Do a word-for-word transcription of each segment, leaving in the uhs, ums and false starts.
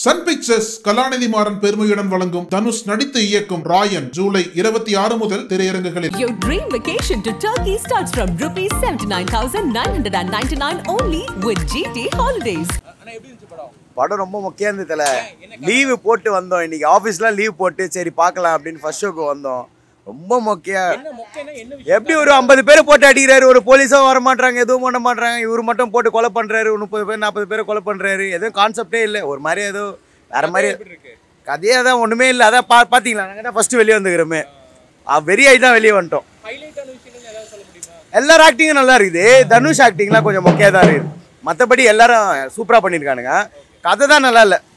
Sun Pictures கலாநிதி மாறன் பெருமையுடன் வழங்கும் தனுஷ் நடித்து இயக்கும் ராயன் ஜூலை இருபத்தி ஆறு முதல் திரையரங்குகளில். Your dream vacation to Turkey starts from rupees seventy-nine thousand nine hundred ninety-nine only with G T Holidays. படம் ரொம்ப முக்கியம் இருந்ததுல லீவ் போட்டு வந்தோம். இன்னைக்கு ஆபீஸ்ல லீவ் போட்டு சரி பார்க்கலாம் அப்படின்னு ஃபர்ஸ்ட் ஷோக்கு வந்தோம். ரொம்ப முக்கியம். எப்படி ஒரு ஐம்பது பேர் போட்டு அடிக்கிறாரு, ஒரு போலீஸும் வர மாட்டாங்க, எதுவும் பண்ண மாட்டாங்க, இவர் மட்டும் போட்டு கொலை பண்றாரு, முப்பது பேர் நாற்பது பேரை கொலை பண்றாரு. எதுவும் கான்செப்டே இல்லை, ஒரு மாதிரி ஏதோ வேற மாதிரி கதையே தான் ஒண்ணுமே இல்லை. அதான் பா பாத்தீங்களா நாங்கள் தான் ஃபர்ஸ்ட் வெளியே வந்துக்கிறோமே, வெறி ஆகி தான் வெளியே வந்துட்டோம். எல்லாரும் ஆக்டிங்கும் நல்லா இருக்குது. தனுஷ் ஆக்டிங்லாம் கொஞ்சம் முக்கியம் தான் இருக்குது. மற்றபடி எல்லாரும் சூப்பராக பண்ணியிருக்கானுங்க. கதை தான் நல்லா இல்லை.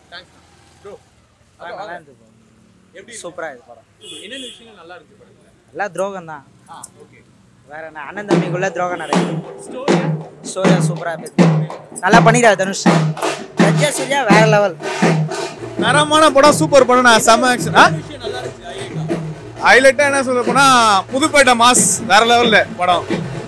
சூப்பராக இருக்கு படம். எல்லாம் துரோகம் தான். வேற என்ன அண்ணன் தம்பிக்குள்ள துரோகம் நடக்குது. ஸ்டோரியா சூப்பராக இருக்கு. நல்லா பண்ணிடுறாரு தனுஷ். ரஜா சூர்யா வேற லெவல். தரமான படம், சூப்பர் படம். நான் செம ஆக்ஷன். ஹைலைட்டாக என்ன சொல்ல போனா புதுப்பேட்டை மாஸ் வேற லெவல்ல படம்.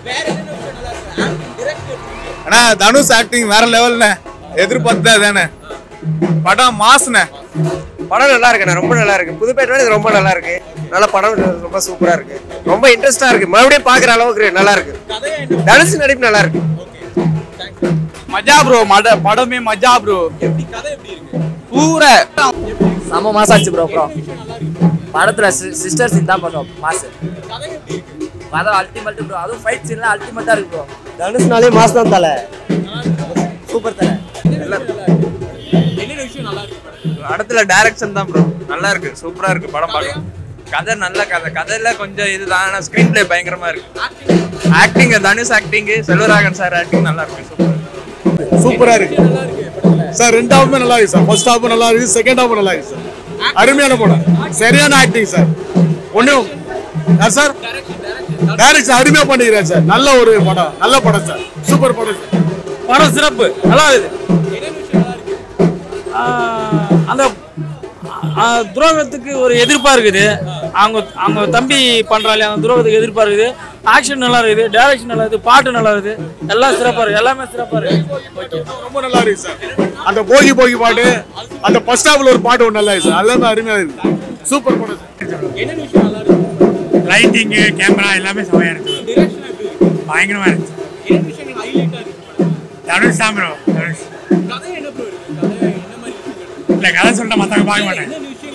ஆனா தனுஷ் ஆக்டிங் வேற லெவல்ண்ணே, எதிர்பார்த்தா தானே. படம் மாஸ்ண்ணே. படம் நல்லா இருக்குண்ணே, ரொம்ப நல்லா இருக்கு. புதுப்பேட்டை இது ரொம்ப நல்லா இருக்கு. நல்ல படம், ரொம்ப சூப்பரா இருக்கு, ரொம்ப இன்ட்ரெஸ்டா இருக்கு. மறுபடியும் பாக்குற அளவுக்கு நல்லா இருக்கு. தனுஷ் நடிப்பு நல்லா இருக்கு. மஜா ப்ரோ, மட படமே மஜா ப்ரோ. பூரா செம மாசாச்சு ப்ரோ. ப்ரோ படத்துல சிஸ்டர்ஸ் தான் பண்ணோம் மாசு. கதை அல்டிமேட் ப்ரோ. அதுவும் ஃபைட் சீன்லாம் அல்டிமேட்டா இருக்கு ப்ரோ. தனுஷ்னாலே மாஸ் தான் தலை. சூப்பர் தலை. படத்துல டைரக்ஷன் தான் ப்ரோ நல்லா இருக்கு, சூப்பரா இருக்கு படம் பார்க்க. கதை நல்ல கதை, கதையில கொஞ்சம் இதுதான். ஆனா ஸ்கிரீன் பிளே பயங்கரமா இருக்கு. Acting Dhanush acting, Selvaraghavan sir acting நல்லா இருக்கு. சூப்பரா இருக்கு சார். ரெண்டாவது நல்லா இருக்கு சார். ஃபர்ஸ்ட் ஹாஃப் நல்லா இருக்கு, செகண்ட் ஹாஃப் நல்லா இருக்கு சார். அருமையான படம், சரியான ஆக்டிங் சார். ஒன்னும் சார் டைரக்ஷன் அருமையா பண்ணிக்கிறார் சார். நல்ல ஒரு படம், நல்ல படம் சார். சூப்பர் படம் சார். படம் சிறப்பு, நல்லா இருக்குது. அந்த துரோகத்துக்கு ஒரு எதிர்ப்பா இருக்குது. அவங்க அவங்க தம்பி பண்றாங்க, அந்த துரோகத்துக்கு எதிர்ப்பா இருக்குது. ஆக்ஷன் நல்லா இருக்குது, டைரக்ஷன் நல்லா இருக்குது, பாட்டு நல்லா இருக்குது, எல்லாம் சிறப்பா இருக்கு, எல்லாமே சிறப்பா இருக்கு. ரொம்ப நல்லா இருக்கு சார். அந்த போகி போகி பாட்டு, அந்த ஃபர்ஸ்ட் ஹாஃப்ல ஒரு பாட்டு ஒன்று நல்லா இருக்கு சார். எல்லாமே அருமையா இருக்கு. சூப்பர் படம் சார். லைட்டிங், கேமரா எல்லாமே செமையா இருக்கு, பயங்கரமா இருக்கு. தனுஷ் தான் ப்ரோ. தனுஷ் இல்ல கதை சொல்லிட்டு மத்தவங்க பார்க்க மாட்டேன்.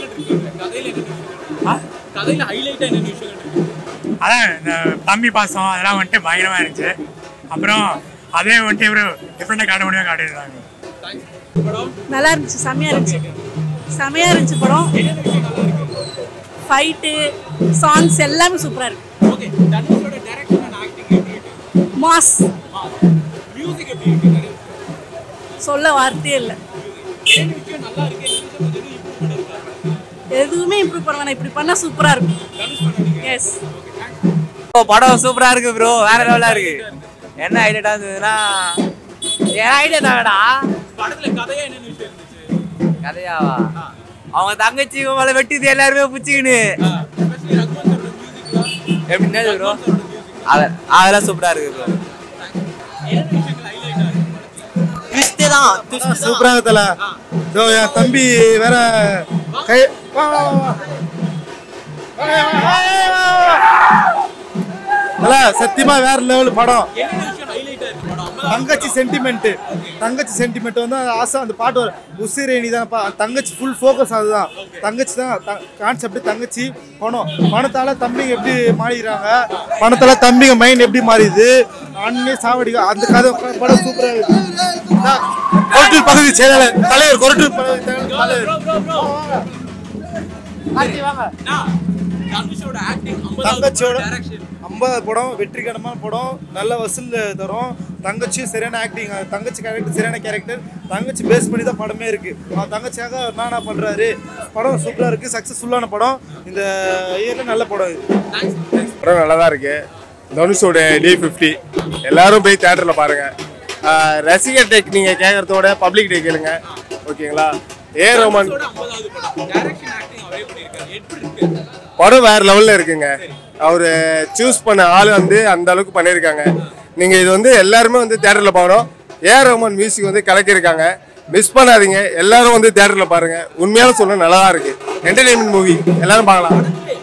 அதான் இந்த தம்பி பாசம் அதெல்லாம் வந்துட்டு பயங்கரமா இருந்துச்சு. அப்புறம் அதே வந்துட்டு இவரு டிஃப்ரெண்டா காட்ட முடியுமா காட்டிடுறாங்க. நல்லா இருந்துச்சு, செமையா இருந்துச்சு, செமையா இருந்துச்சு படம். ஃபைட்டு, சாங்ஸ் எல்லாமே சூப்பரா இருக்கு. மாஸ். சொல்ல வார்த்தையே இல்லை. எதுவுமே இம்ப்ரூவ் பண்ணுவாங்க, இப்படி பண்ணா சூப்பரா இருக்கும். எஸ் படம் சூப்பரா இருக்கு ப்ரோ, வேற லெவலா இருக்கு. என்ன ஹைலைட்டா இருந்ததுன்னா ஏன் ஐடியா தானடா படத்துல. கதையா என்ன விஷயம் இருந்துச்சு? கதையாவா அவங்க தங்கச்சி மேல வெட்டிது எல்லாருமே புச்சிக்கின்னு எப்படின்னா ப்ரோ அதெல்லாம் சூப்பரா இருக்கு ப்ரோ. சூப்பரா இருக்குல்ல. என் தம்பி வேற கை சத்தியமா வேற லெவல் படம். தங்கச்சி சென்டிமெண்ட், தங்கச்சி சென்டிமெண்ட் வந்து ஆசை. அந்த பாட்டு வரும் உசிரேணி தான். தங்கச்சி ஃபுல் ஃபோக்கஸ் அதுதான். தங்கச்சி தான் கான்செப்ட். தங்கச்சி பணம், பணத்தால தம்பிங்க எப்படி மாறிடுறாங்க, பணத்தால தம்பிங்க மைண்ட் எப்படி மாறிடுது, அண்ணே சாவடிக்க அந்த கதை படம் சூப்பரா இருக்கு. கொரட்டூர் பகுதி செயலாளர் தலைவர், கொரட்டூர் பகுதி தலைவர். தங்கச்சியோட ஐம்பது படம் வெற்றிகரமான படம், நல்ல வசூல் தரும். தங்கச்சியும் சரியான ஆக்டிங், தங்கச்சி கேரக்டர் சரியான கேரக்டர். தங்கச்சி பேஸ் பண்ணி தான் படமே இருக்கு. தங்கச்சியாக நானா பண்றாரு. படம் சூப்பரா இருக்கு, சக்சஸ்ஃபுல்லான படம். இந்த இயர்ல நல்ல படம் இது. படம் நல்லா தான் இருக்கு. தனுஷோட டி ஃபிஃப்டி எல்லாரும் போய் தியேட்டர்ல பாருங்க. ரசிகர் டேக் நீங்க கேட்கறதோட பப்ளிக் டே கேளுங்க, ஓகேங்களா? ஏ ஆர் ரஹ்மான் படம் வேற லெவல்ல இருக்குங்க. அவரு சூஸ் பண்ண ஆள் வந்து அந்த அளவுக்கு பண்ணியிருக்காங்க. நீங்க இது வந்து எல்லாருமே வந்து தியேட்டர்ல பார்க்கணும். ஏ ஆர் ரஹ்மான் மியூசிக் வந்து கலக்கியிருக்காங்க. மிஸ் பண்ணாதீங்க, எல்லாரும் வந்து தியேட்டர்ல பாருங்க. உண்மையான சொல்ல நல்லா தான் இருக்கு. என்டர்டெயின்மெண்ட் மூவி, எல்லாரும் பார்க்கலாம்.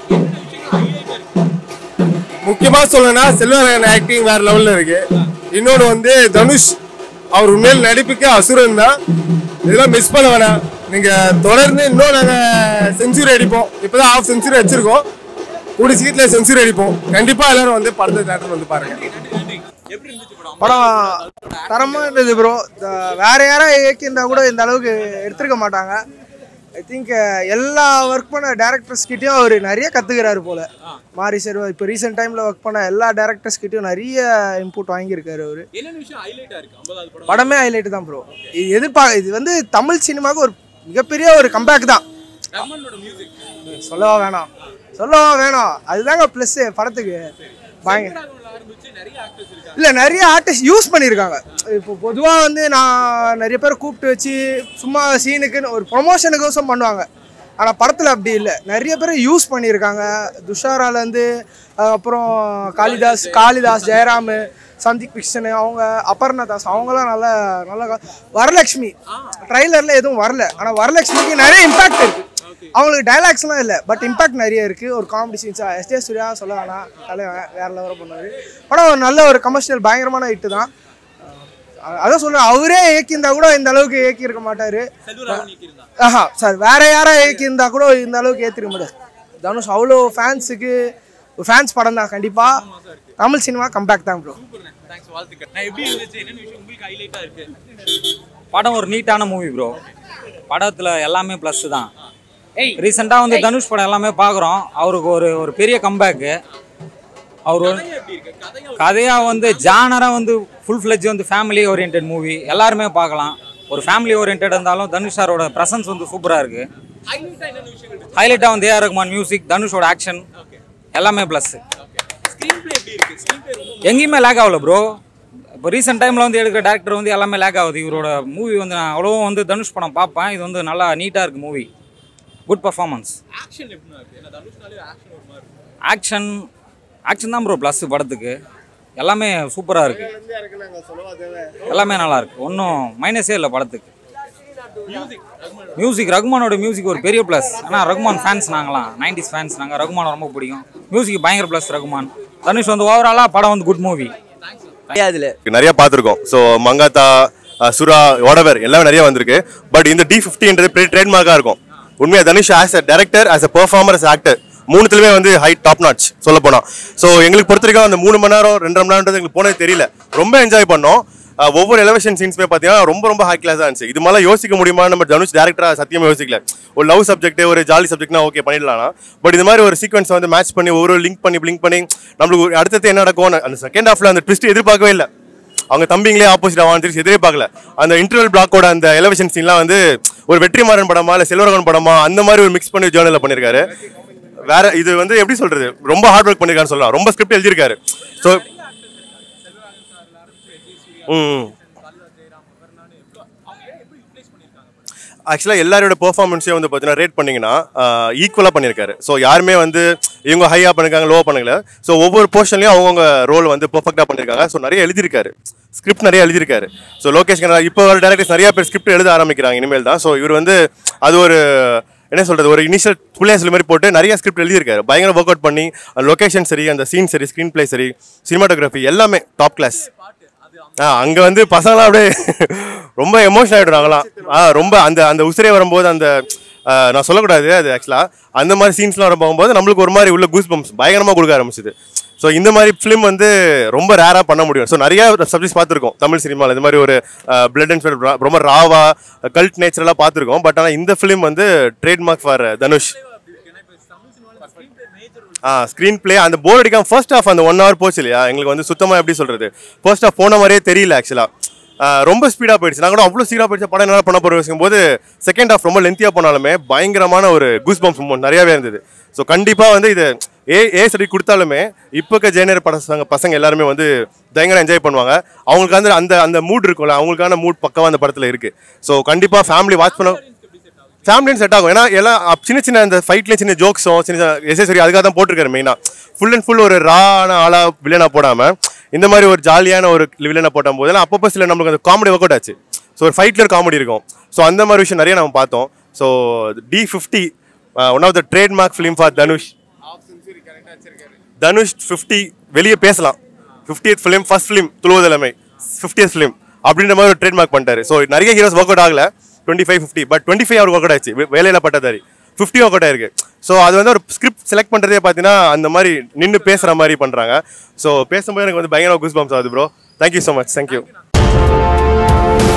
முக்கியமா சொல்லணும்னா செல்வராகவன் ஆக்டிங் வேற லெவல்ல இருக்கு. இன்னொன்று வந்து தனுஷ் அவர் உண்மையில் நடிப்புக்கு அசுரன் தான். இதெல்லாம் மிஸ் பண்ண வேணாம். நீங்க தொடர்ந்து இன்னும் நாங்க செஞ்சுரி அடிப்போம். இப்பதான் ஹாஃப் செஞ்சுரி வச்சிருக்கோம். கூடி சீட்ல செஞ்சுரி அடிப்போம். கண்டிப்பா எல்லாரும் வந்து படத்தை தியேட்டர் வந்து பாருங்க. படம் தரமாக இருந்தது ப்ரோ. வேற யாராவது இயக்கியிருந்தா கூட இந்த அளவுக்கு எடுத்துருக்க மாட்டாங்க. ஐ திங்க் எல்லா ஒர்க் பண்ண டேரக்டர்ஸ்கிட்டையும் அவர் நிறைய கற்றுக்கிறாரு போல். மாரி செல்வா இப்போ ரீசெண்ட் டைமில் ஒர்க் பண்ண எல்லா டேரக்டர்ஸ்கிட்டையும் நிறைய இன்புட் வாங்கியிருக்காரு அவர். படமே ஹைலைட்டு தான் ப்ரோ. இது எதிர்பார்க்க இது வந்து தமிழ் சினிமாவுக்கு ஒரு மிகப்பெரிய ஒரு கம்பேக் தான். சொல்லவா வேணாம் சொல்லவா வேணாம் அதுதாங்க ப்ளஸ்ஸு படத்துக்கு. பயங்கர இல்லை நிறைய ஆர்டிஸ்ட் யூஸ் பண்ணியிருக்காங்க. இப்போ பொதுவாக வந்து நான் நிறைய பேர் கூப்பிட்டு வச்சு சும்மா சீனுக்குன்னு ஒரு ப்ரொமோஷனுக்கோசம் பண்ணுவாங்க. ஆனால் படத்தில் அப்படி இல்லை, நிறைய பேர் யூஸ் பண்ணியிருக்காங்க. துஷாராலேருந்து அப்புறம் காளிதாஸ் காளிதாஸ் ஜெயராமு, சந்தீப் கிருஷ்ணன், அவங்க அபர்ணா தாஸ், அவங்களாம் நல்லா நல்லா. வரலட்சுமி ட்ரைலரில் எதுவும் வரல, ஆனால் வரலட்சுமிக்கு நிறைய இம்பேக்ட் இருக்குது. அவங்களுக்கு டைலாக்ஸ்லாம் இல்லை, பட் இம்பாக்ட் நிறைய இருக்குது. ஒரு காமெடி சீன்ஸாக எஸ் ஜே சூர்யா சொல்ல வேணாம், தலைவன் வேறு லெவலில் பண்ணுவார். படம் ஒரு நல்ல ஒரு கமர்ஷியல் பயங்கரமான ஹிட்டு தான். அதான் சொல்கிறேன், அவரே இயக்கியிருந்தா கூட இந்த அளவுக்கு இயக்கியிருக்க மாட்டார். ஆஹா சார், வேற யாரா இயக்கியிருந்தா கூட இந்த அளவுக்கு ஏற்றிருக்க மாட்டார். தனுஷ் அவ்வளோ ஃபேன்ஸுக்கு ஒரு ஃபேன்ஸ் படம் தான். கண்டிப்பாக தமிழ் சினிமா கம்பேக் தான் ப்ரோ. படம் ஒரு நீட்டான மூவி ப்ரோ. படத்தில் எல்லாமே ப்ளஸ் தான். ரீசெண்டாக வந்து தனுஷ் படம் எல்லாமே பார்க்குறோம். அவருக்கு ஒரு ஒரு பெரிய கம்பேக்கு. அவர் கதையாக வந்து ஜானராக வந்து ஃபுல் ஃப்ளெஜ் வந்து ஃபேமிலி ஓரியன்ட் மூவி, எல்லாருமே பார்க்கலாம். ஒரு ஃபேமிலி ஓரியன்ட் இருந்தாலும் தனுஷ் சாரோட ப்ரெசன்ஸ் வந்து சூப்பராக இருக்குது. ஹைலைட்டாக வந்து ஏ ஆர் ரஹ்மான் மியூசிக், தனுஷோட ஆக்ஷன் எல்லாமே ப்ளஸ். எங்கேயுமே லேக் ஆகல ப்ரோ. இப்போ ரீசெண்ட் டைமில் வந்து எடுக்கிற டேரக்டர் வந்து எல்லாமே லேக் ஆகுது. இவரோட மூவி வந்து நான் அவ்வளோ வந்து தனுஷ் படம் பார்ப்பேன். இது வந்து நல்லா நீட்டாக இருக்குது movie. Good performance. Action action தான் ப்ரோ ப்ளஸ் படத்துக்கு. எல்லாமே சூப்பராக இருக்குது, எல்லாமே நல்லா இருக்குது. ஒன்றும் மைனஸே இல்லை படத்துக்கு. மியூசிக் ரகுமானோட மியூசிக் ஒரு பெரிய ப்ளஸ். ஆனால் ரகுமான் ஃபேன்ஸ் நாங்களாம், நைன்டிஸ் ஃபேன்ஸ் நாங்கள். ரகுமான் ரொம்ப பிடிக்கும். மியூசிக் பயங்கர ப்ளஸ் ரகுமான். தனுஷ் வந்து ஓவராலாக படம் வந்து குட் மூவி. நிறைய பார்த்துருக்கோம். ஸோ மங்காத்தா, சுரா, வாடவர் எல்லாமே நிறைய வந்திருக்கு. பட் இந்த டி ஃபிஃப்டின்றது ட்ரேட்மார்க்காக இருக்கும். உண்மையாக Dhanush as a director, as a performer, as actor மூணுத்துலையுமே வந்து ஹை டாப் நாட்ச் சொல்ல போனால். ஸோ எங்களுக்கு பொறுத்த வரைக்கும் அந்த மூணு மணி நேரம் ரெண்டரை மணி நேரம்ன்றது எங்களுக்கு போனது தெரியல. ரொம்ப என்ஜாய் பண்ணோம். ஒவ்வொரு எலவேஷன் சீன்ஸுமே பார்த்தீங்கன்னா ரொம்ப ரொம்ப ஹை கிளாஸாக இருந்துச்சு. இது மாதிரிலாம் யோசிக்க முடியுமா? நம்ம தனுஷ் டேரக்டராக சத்தியமாக யோசிக்கல. ஒரு லவ் சப்ஜெக்ட், ஒரு ஜாலி சப்ஜெக்ட்னா ஓகே பண்ணிடலாம். பட் இது மாதிரி ஒரு சீக்வன்ஸை வந்து மேட்ச் பண்ணி ஒவ்வொரு லிங்க் பண்ணி லிங்க் பண்ணி நம்மளுக்கு அடுத்தது என்ன நடக்கும் அந்த செகண்ட் ஹாஃபில் அந்த ட்விஸ்ட் எதிர்பார்க்கவே இல்லை. அவங்க தம்பிங்களே ஆப்போசிட் ஆவான்னு தெரிஞ்சு எதிரே பார்க்கல. அந்த இன்டர்வல் பிளாக்கோட அந்த எலவேஷன் சீன்லாம் வந்து ஒரு வெற்றிமாறன் படமா இல்லை செல்வராகவன் படமா அந்த மாதிரி ஒரு மிக்ஸ் பண்ணி ஜேர்னலில் பண்ணியிருக்காரு. வேற இது வந்து எப்படி சொல்றது, ரொம்ப ஹார்ட் ஒர்க் பண்ணிருக்காருன்னு சொல்லலாம். ரொம்ப ஸ்கிரிப்ட் எழுதியிருக்காரு. ஸோ ம் ஆக்சுவலாக எல்லாரோட பெர்ஃபார்மன்ஸையும் வந்து பார்த்தீங்கன்னா ரேட் பண்ணிங்கன்னா ஈக்குவலாக பண்ணியிருக்காரு. ஸோ யாருமே வந்து இவங்க ஹையாக பண்ணியிருக்காங்க, லோவாக பண்ணல. ஸோ ஒவ்வொரு போர்ஷன்லையும் அவங்கவுங்க ரோல் வந்து பெர்ஃபெக்டாக பண்ணியிருக்காங்க. ஸோ நிறைய எழுதியிருக்காரு, ஸ்கிரிப்ட் நிறைய எழுதியிருக்காரு. ஸோ லோகேஷ் கனகராஜ் இப்போ வர டேரக்டர்ஸ் நிறைய பேர் ஸ்கிரிப்ட் எழுத ஆரம்பிக்கிறாங்க இனிமேல் தான். ஸோ இவர் வந்து அது ஒரு என்ன சொல்கிறது, ஒரு இனிஷியல் புள்ளையாசில் மாதிரி போட்டு நிறைய ஸ்கிரிப்ட் எழுதியிருக்காரு. பயங்கர ஒர்க் அவுட் பண்ணி லொக்கேஷன் சரி, அந்த சீன் சரி, ஸ்க்ரீன் பிளே சரி, சினிமாட்டோகிராஃபி எல்லாமே டாப் கிளாஸ். ஆ அங்கே வந்து பசங்களாம் அப்படியே ரொம்ப எமோஷன் ஆகிடுறாங்களாம். ஆ ரொம்ப அந்த அந்த உசிரே வரும்போது அந்த நான் சொல்லக்கூடாது அது ஆக்சுவலாக அந்த மாதிரி சீன்ஸ்லாம் வர போகும்போது நம்மளுக்கு ஒரு மாதிரி உள்ள கூஸ் பம்ப்ஸ் பயங்கரமாக கொடுக்க ஆரம்பிச்சிது. ஸோ இந்த மாதிரி ஃபிலிம் வந்து ரொம்ப ரேராக பண்ண முடியும். ஸோ நிறையா சப்ஜெக்ட்ஸ் பார்த்துருக்கோம் தமிழ் சினிமாவில். இந்த மாதிரி ஒரு பிளட் அண்ட் ஸ்வெட் ரொம்ப ராவா கல்ட் நேச்சரெல்லாம் பார்த்துருக்கோம். பட் ஆனால் இந்த ஃபிலிம் வந்து ட்ரேட்மார்க் ஃபார் தனுஷ். ஆ ஸ்க்ரீன் பிளே அந்த போர் அடிக்காம ஃபர்ஸ்ட் ஆஃப் அந்த ஒன் ஹவர் போச்சு இல்லையா, எங்களுக்கு வந்து சுத்தமாக எப்படி சொல்கிறது, ஃபர்ஸ்ட் ஆஃப் போன மாதிரியே தெரியல. ஆக்சுவலாக ரொம்ப ஸ்பீடாக போயிடுச்சு. நான் கூட அவ்வளோ ஸ்பீடாக போயிடுச்சு படம் என்ன பண்ண போகிறோம் போது செகண்ட் ஆஃப் ரொம்ப லென்த்தியாக போனாலுமே பயங்கரமான ஒரு கூஸ் பம்ப்ஸ் மூமெண்ட் நிறையாவே இருந்தது. ஸோ கண்டிப்பாக வந்து இது ஏ ஏ சரி கொடுத்தாலுமே இப்போ ஜெயனர் பசங்க பசங்க எல்லாருமே வந்து பயங்கர என்ஜாய் பண்ணுவாங்க. அவங்களுக்கு வந்து அந்த அந்த மூட் இருக்கும்ல, அவங்களுக்கான மூட் பக்கமாக அந்த படத்தில் இருக்குது. ஸோ கண்டிப்பாக ஃபேமிலி வாட்ச் பண்ண ஃபேமிலின்னு செட் ஆகும். ஏன்னா எல்லாம் சின்ன சின்ன அந்த ஃபைட்லேயே சின்ன ஜோக்ஸும் சின்ன எஸ்ஏ சரி அதுக்காக தான் போட்டிருக்காரு மெயினாக. ஃபுல் அண்ட் ஃபுல் ஒரு ரான ஆளாக வில்லனாக போடாமல் இந்த மாதிரி ஒரு ஜாலியான ஒரு வில்லனாக போட்ட போதெல்லாம் அப்பப்போ சில நம்மளுக்கு அந்த காமெடி ஒர்க் அவுட் ஆச்சு. ஸோ ஒரு ஃபைட்டில் ஒரு காமெடி இருக்கும். ஸோ அந்த மாதிரி விஷயம் நிறைய நம்ம பார்த்தோம். So D fifty one of the trademark film for Dhanush. Dhanush fifty வெளியே பேசலாம். ஃபிஃப்டியத் ஃபிலிம் ஃபர்ஸ்ட் ஃபிலிம் துளுவதலைமை ஃபிஃப்டியத் ஃபிலிம் அப்படின்ற மாதிரி ஒரு ட்ரேட்மார்க் பண்ணிட்டாரு. ஸோ நிறைய ஹீரோஸ் ஒர்க் அவுட் ஆகல twenty five fifty but twenty five அவர் ஒர்க் அவுட் ஆச்சு. வேலையில் பட்டதாரி ஃபிஃப்டி ஒர்க் அவுட் ஆயிருக்கு. ஸோ அது வந்து ஒரு ஸ்கிரிப்ட் செலக்ட் பண்ணுறதே பார்த்தீங்கன்னா அந்த மாதிரி நின்று பேசுகிற மாதிரி பண்ணுறாங்க. ஸோ பேசும்போது எனக்கு வந்து பயங்கர கூஸ் பம்ப்ஸ் ஆகுது bro. Thank you so much. Thank you.